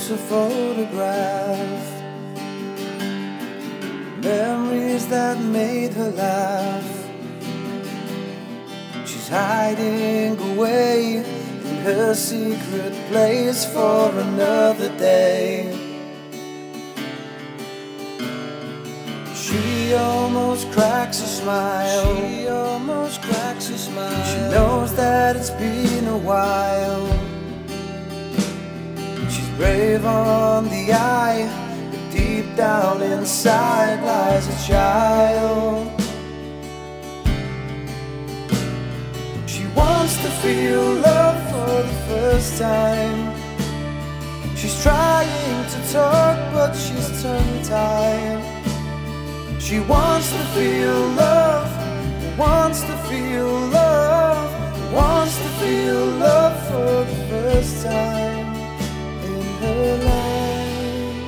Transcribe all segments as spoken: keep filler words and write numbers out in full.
a photograph, memories that made her laugh. She's hiding away in her secret place for another day. She almost cracks a smile. She almost cracks a smile. She knows that it's been a while. She's brave on the eye, but deep down inside lies a child. She wants to feel love for the first time. She's trying to talk, but she's tongue-tied. She wants to feel love, wants to feel love, wants to feel love for the first time in her life.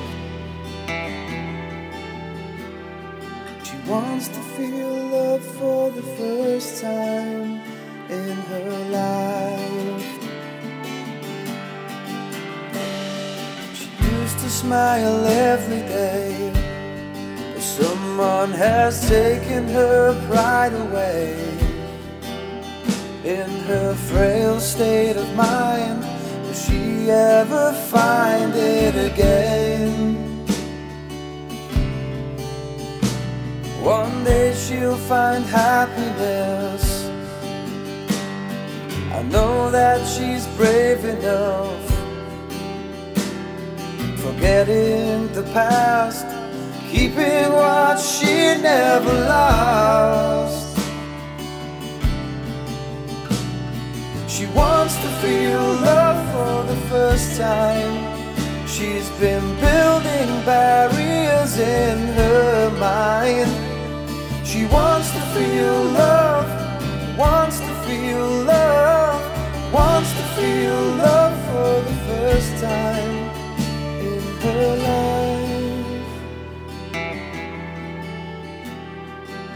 She wants to feel love for the first time in her life. She used to smile every day. Someone has taken her pride away. In her frail state of mind, will she ever find it again? One day she'll find happiness. I know that she's brave enough, forgetting the past, keeping what she never lost. She wants to feel love for the first time. She's been building barriers in her mind. She wants to feel love, wants to feel love, wants to feel love for the first time in her life.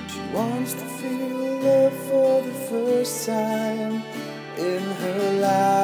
Wants to feel love for the first time in her life.